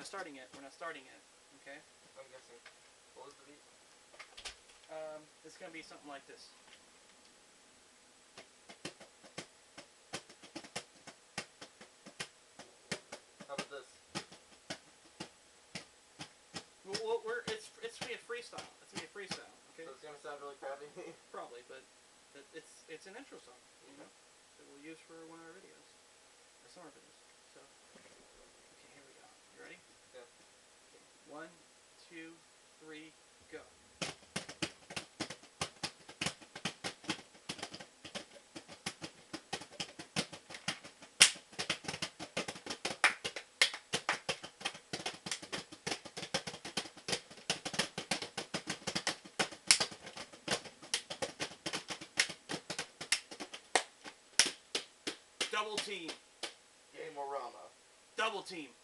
not starting it. We're not starting it. Okay. I'm guessing. What was the beat? It's gonna be something like this. How about this? Well, it's gonna be a freestyle. It's gonna be a freestyle. Okay. So it's gonna sound really crappy. Probably, but it's an intro song. You know, that we'll use for one of our videos, or some of our videos. So, okay, here we go. You ready? Yeah. Okay. 1, 2, 3, go. Double team. Game-orama. Double team.